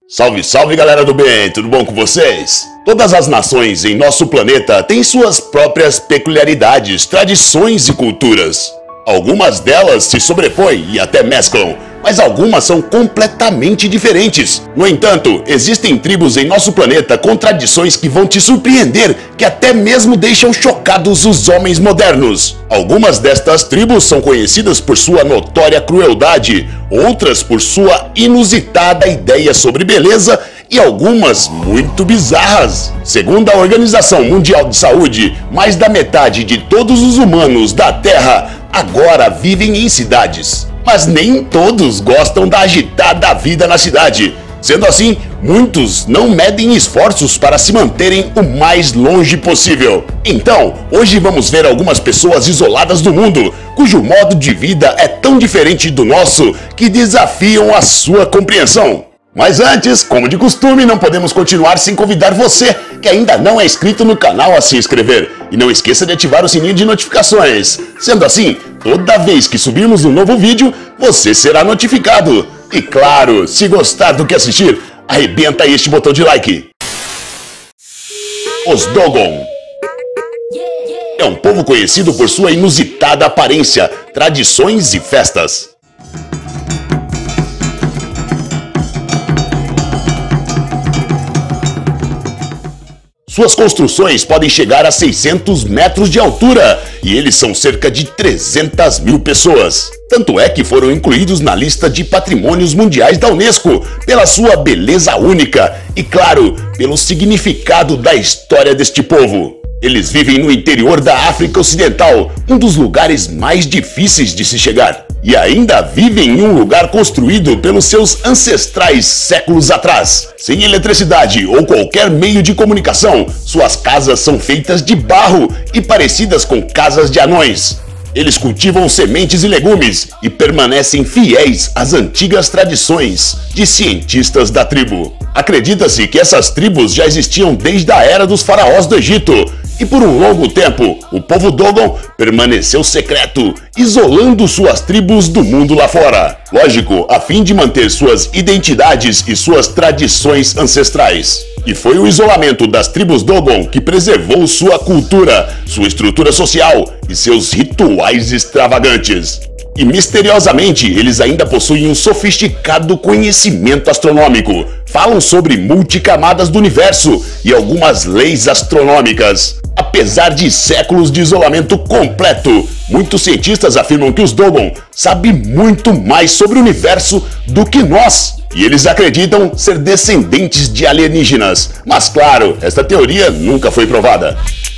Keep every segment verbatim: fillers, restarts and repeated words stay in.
Salve, salve galera do bem, tudo bom com vocês? Todas as nações em nosso planeta têm suas próprias peculiaridades, tradições e culturas. Algumas delas se sobrepõem e até mesclam, mas algumas são completamente diferentes. No entanto, existem tribos em nosso planeta com tradições que vão te surpreender, que até mesmo deixam chocados os homens modernos. Algumas destas tribos são conhecidas por sua notória crueldade, outras por sua inusitada ideia sobre beleza e algumas muito bizarras. Segundo a Organização Mundial de Saúde, mais da metade de todos os humanos da Terra agora vivem em cidades. Mas nem todos gostam da agitada vida na cidade. Sendo assim, muitos não medem esforços para se manterem o mais longe possível. Então, hoje vamos ver algumas pessoas isoladas do mundo, cujo modo de vida é tão diferente do nosso que desafiam a sua compreensão. Mas antes, como de costume, não podemos continuar sem convidar você, que ainda não é inscrito no canal, a se inscrever. E não esqueça de ativar o sininho de notificações. Sendo assim, toda vez que subirmos um novo vídeo, você será notificado. E claro, se gostar do que assistir, arrebenta este botão de like. Os Dogon é um povo conhecido por sua inusitada aparência, tradições e festas. Suas construções podem chegar a seiscentos metros de altura e eles são cerca de trezentas mil pessoas. Tanto é que foram incluídos na lista de patrimônios mundiais da Unesco pela sua beleza única e, claro, pelo significado da história deste povo. Eles vivem no interior da África Ocidental, um dos lugares mais difíceis de se chegar. E ainda vivem em um lugar construído pelos seus ancestrais séculos atrás. Sem eletricidade ou qualquer meio de comunicação, suas casas são feitas de barro e parecidas com casas de anões. Eles cultivam sementes e legumes e permanecem fiéis às antigas tradições de cientistas da tribo. Acredita-se que essas tribos já existiam desde a era dos faraós do Egito. E por um longo tempo, o povo Dogon permaneceu secreto, isolando suas tribos do mundo lá fora. Lógico, a fim de manter suas identidades e suas tradições ancestrais. E foi o isolamento das tribos Dogon que preservou sua cultura, sua estrutura social e seus rituais extravagantes. E misteriosamente, eles ainda possuem um sofisticado conhecimento astronômico. Falam sobre multicamadas do universo e algumas leis astronômicas. Apesar de séculos de isolamento completo, muitos cientistas afirmam que os Dogon sabem muito mais sobre o universo do que nós. E eles acreditam ser descendentes de alienígenas. Mas claro, esta teoria nunca foi provada.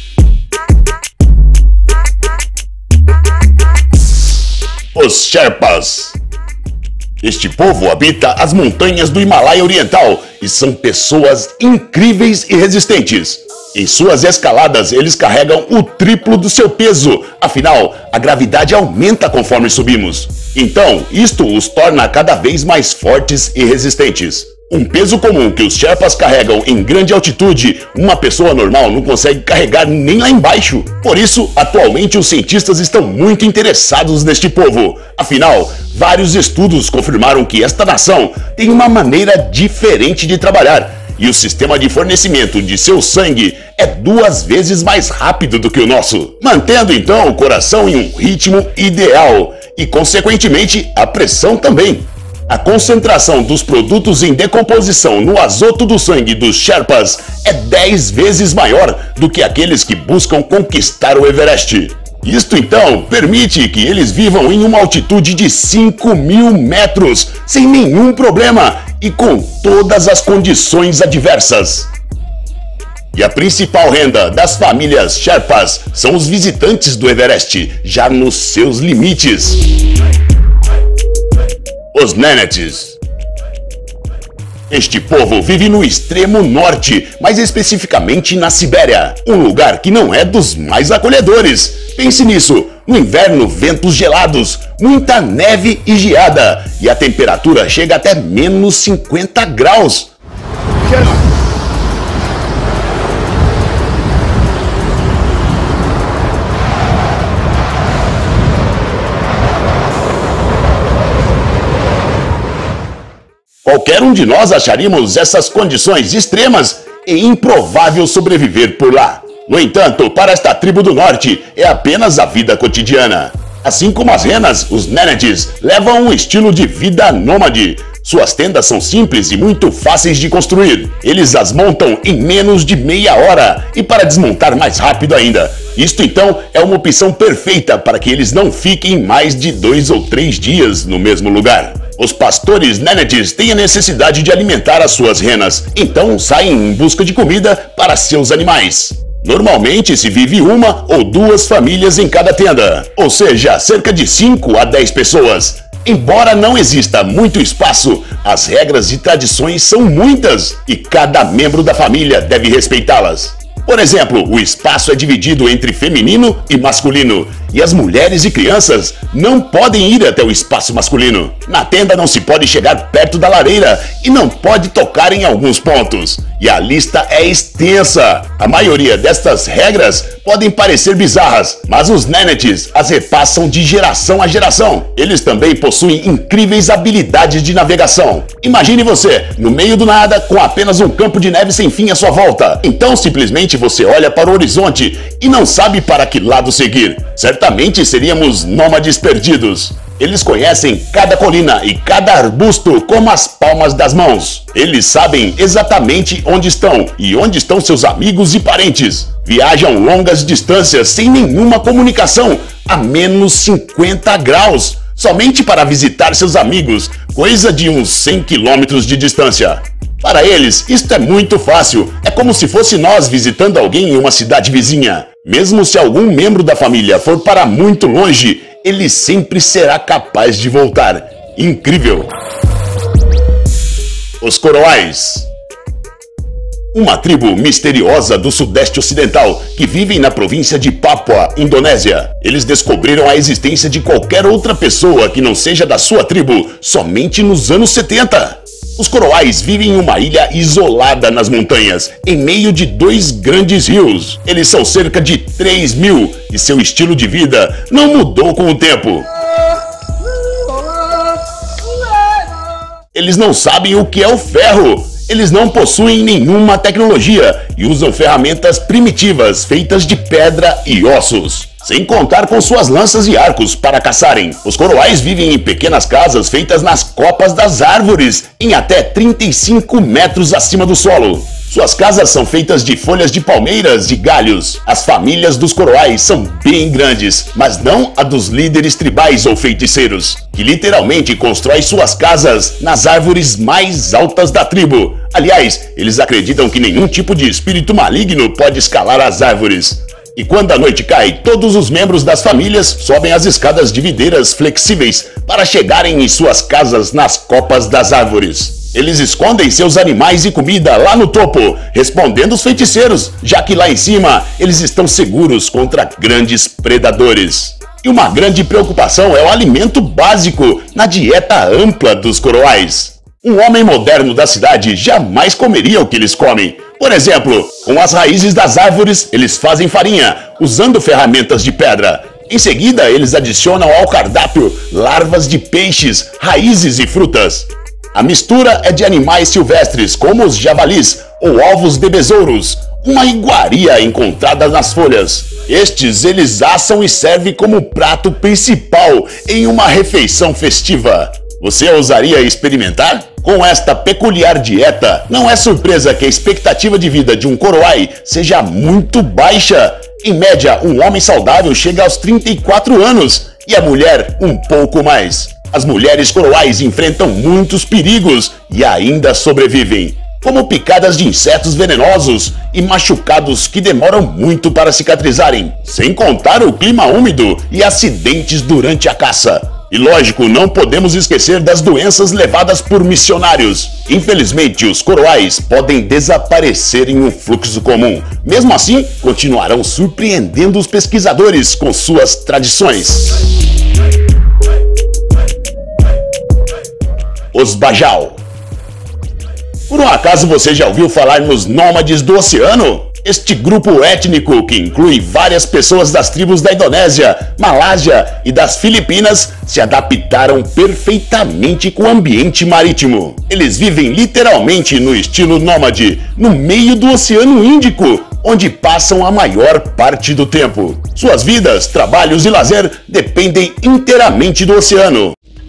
Os Sherpas. Este povo habita as montanhas do Himalaia Oriental e são pessoas incríveis e resistentes. Em suas escaladas, eles carregam o triplo do seu peso, afinal, a gravidade aumenta conforme subimos. Então, isto os torna cada vez mais fortes e resistentes. Um peso comum que os Sherpas carregam em grande altitude, uma pessoa normal não consegue carregar nem lá embaixo. Por isso, atualmente os cientistas estão muito interessados neste povo. Afinal, vários estudos confirmaram que esta nação tem uma maneira diferente de trabalhar. E o sistema de fornecimento de seu sangue é duas vezes mais rápido do que o nosso, mantendo então o coração em um ritmo ideal e, consequentemente, a pressão também. A concentração dos produtos em decomposição no azoto do sangue dos Sherpas é dez vezes maior do que aqueles que buscam conquistar o Everest. Isto então permite que eles vivam em uma altitude de cinco mil metros sem nenhum problema e com todas as condições adversas. E a principal renda das famílias Sherpas são os visitantes do Everest, já nos seus limites. Os Nenetes. Este povo vive no extremo norte, mais especificamente na Sibéria, um lugar que não é dos mais acolhedores. Pense nisso, no inverno ventos gelados, muita neve e geada, e a temperatura chega até menos cinquenta graus. Qualquer um de nós acharíamos essas condições extremas e improvável sobreviver por lá. No entanto, para esta tribo do norte, é apenas a vida cotidiana. Assim como as renas, os Nenads levam um estilo de vida nômade. Suas tendas são simples e muito fáceis de construir. Eles as montam em menos de meia hora e para desmontar mais rápido ainda. Isto então é uma opção perfeita para que eles não fiquem mais de dois ou três dias no mesmo lugar. Os pastores Nenads têm a necessidade de alimentar as suas renas, então saem em busca de comida para seus animais. Normalmente se vive uma ou duas famílias em cada tenda, ou seja, cerca de cinco a dez pessoas. Embora não exista muito espaço, as regras e tradições são muitas e cada membro da família deve respeitá-las. Por exemplo, o espaço é dividido entre feminino e masculino, e as mulheres e crianças não podem ir até o espaço masculino. Na tenda não se pode chegar perto da lareira e não pode tocar em alguns pontos. E a lista é extensa. A maioria destas regras podem parecer bizarras, mas os Nenads as repassam de geração a geração. Eles também possuem incríveis habilidades de navegação. Imagine você, no meio do nada, com apenas um campo de neve sem fim à sua volta. Então simplesmente você olha para o horizonte e não sabe para que lado seguir. Certamente seríamos nômades perdidos. Eles conhecem cada colina e cada arbusto como as palmas das mãos. Eles sabem exatamente onde estão e onde estão seus amigos e parentes. Viajam longas distâncias sem nenhuma comunicação, a menos cinquenta graus, somente para visitar seus amigos, coisa de uns cem quilômetros de distância. Para eles, isto é muito fácil. É como se fosse nós visitando alguém em uma cidade vizinha. Mesmo se algum membro da família for para muito longe, ele sempre será capaz de voltar. Incrível! Os Coroais. Uma tribo misteriosa do sudeste ocidental que vivem na província de Papua, Indonésia. Eles descobriram a existência de qualquer outra pessoa que não seja da sua tribo somente nos anos setenta. Os Coroais vivem em uma ilha isolada nas montanhas, em meio de dois grandes rios. Eles são cerca de três mil e seu estilo de vida não mudou com o tempo. Eles não sabem o que é o ferro. Eles não possuem nenhuma tecnologia e usam ferramentas primitivas feitas de pedra e ossos. Sem contar com suas lanças e arcos para caçarem. Os Coroais vivem em pequenas casas feitas nas copas das árvores, em até trinta e cinco metros acima do solo. Suas casas são feitas de folhas de palmeiras e galhos. As famílias dos Coroais são bem grandes, mas não a dos líderes tribais ou feiticeiros, que literalmente constroem suas casas nas árvores mais altas da tribo. Aliás, eles acreditam que nenhum tipo de espírito maligno pode escalar as árvores. E quando a noite cai, todos os membros das famílias sobem as escadas de videiras flexíveis para chegarem em suas casas nas copas das árvores. Eles escondem seus animais e comida lá no topo, respondendo os feiticeiros, já que lá em cima eles estão seguros contra grandes predadores. E uma grande preocupação é o alimento básico na dieta ampla dos Coroais. Um homem moderno da cidade jamais comeria o que eles comem. Por exemplo, com as raízes das árvores, eles fazem farinha, usando ferramentas de pedra. Em seguida, eles adicionam ao cardápio larvas de peixes, raízes e frutas. A mistura é de animais silvestres, como os javalis ou ovos de besouros, uma iguaria encontrada nas folhas. Estes eles assam e servem como prato principal em uma refeição festiva. Você ousaria experimentar? Com esta peculiar dieta, não é surpresa que a expectativa de vida de um Coroai seja muito baixa. Em média, um homem saudável chega aos trinta e quatro anos e a mulher um pouco mais. As mulheres Coroais enfrentam muitos perigos e ainda sobrevivem, como picadas de insetos venenosos e machucados que demoram muito para cicatrizarem, sem contar o clima úmido e acidentes durante a caça. E lógico, não podemos esquecer das doenças levadas por missionários. Infelizmente, os Coroais podem desaparecer em um fluxo comum. Mesmo assim, continuarão surpreendendo os pesquisadores com suas tradições. Os Bajau. Por um acaso você já ouviu falar nos nômades do oceano? Este grupo étnico, que inclui várias pessoas das tribos da Indonésia, Malásia e das Filipinas, se adaptaram perfeitamente com o ambiente marítimo. Eles vivem literalmente no estilo nômade, no meio do Oceano Índico, onde passam a maior parte do tempo. Suas vidas, trabalhos e lazer dependem inteiramente do oceano.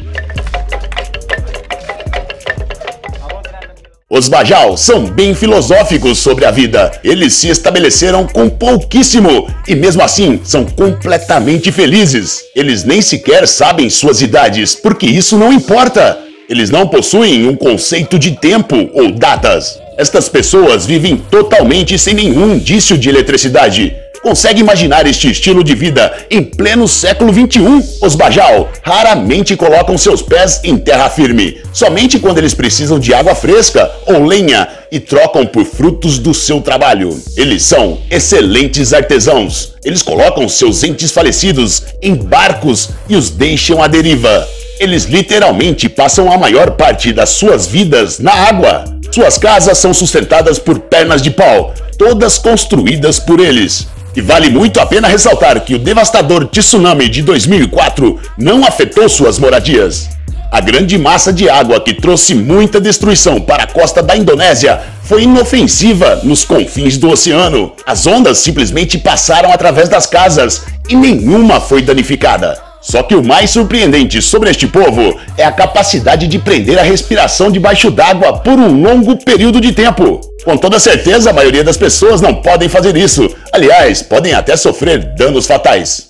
Os Bajau são bem filosóficos sobre a vida. Eles se estabeleceram com pouquíssimo e mesmo assim são completamente felizes. Eles nem sequer sabem suas idades, porque isso não importa. Eles não possuem um conceito de tempo ou datas. Estas pessoas vivem totalmente sem nenhum indício de eletricidade. Consegue imaginar este estilo de vida em pleno século vinte e um? Os Bajau raramente colocam seus pés em terra firme, somente quando eles precisam de água fresca ou lenha e trocam por frutos do seu trabalho. Eles são excelentes artesãos. Eles colocam seus entes falecidos em barcos e os deixam à deriva. Eles literalmente passam a maior parte das suas vidas na água. Suas casas são sustentadas por pernas de pau, todas construídas por eles. E vale muito a pena ressaltar que o devastador tsunami de dois mil e quatro não afetou suas moradias. A grande massa de água que trouxe muita destruição para a costa da Indonésia foi inofensiva nos confins do oceano. As ondas simplesmente passaram através das casas e nenhuma foi danificada. Só que o mais surpreendente sobre este povo é a capacidade de prender a respiração debaixo d'água por um longo período de tempo. Com toda certeza, a maioria das pessoas não podem fazer isso. Aliás, podem até sofrer danos fatais.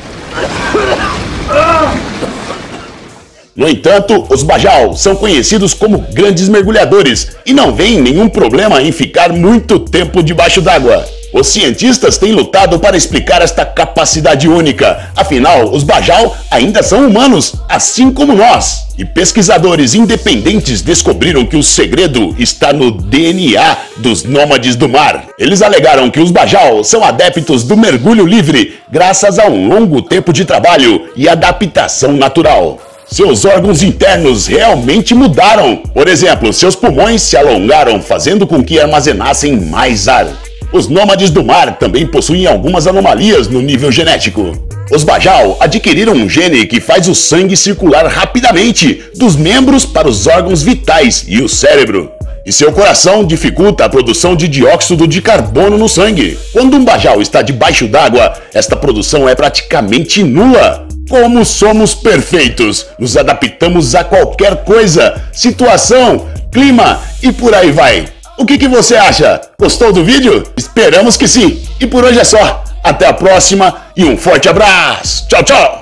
No entanto, os Bajau são conhecidos como grandes mergulhadores e não veem nenhum problema em ficar muito tempo debaixo d'água. Os cientistas têm lutado para explicar esta capacidade única. Afinal, os Bajau ainda são humanos, assim como nós. E pesquisadores independentes descobriram que o segredo está no D N A dos nômades do mar. Eles alegaram que os Bajau são adeptos do mergulho livre, graças a um longo tempo de trabalho e adaptação natural. Seus órgãos internos realmente mudaram. Por exemplo, seus pulmões se alongaram, fazendo com que armazenassem mais ar. Os nômades do mar também possuem algumas anomalias no nível genético. Os Bajau adquiriram um gene que faz o sangue circular rapidamente dos membros para os órgãos vitais e o cérebro. E seu coração dificulta a produção de dióxido de carbono no sangue. Quando um Bajau está debaixo d'água, esta produção é praticamente nula. Como somos perfeitos, nos adaptamos a qualquer coisa, situação, clima e por aí vai. O que que você acha? Gostou do vídeo? Esperamos que sim. E por hoje é só. Até a próxima e um forte abraço. Tchau, tchau.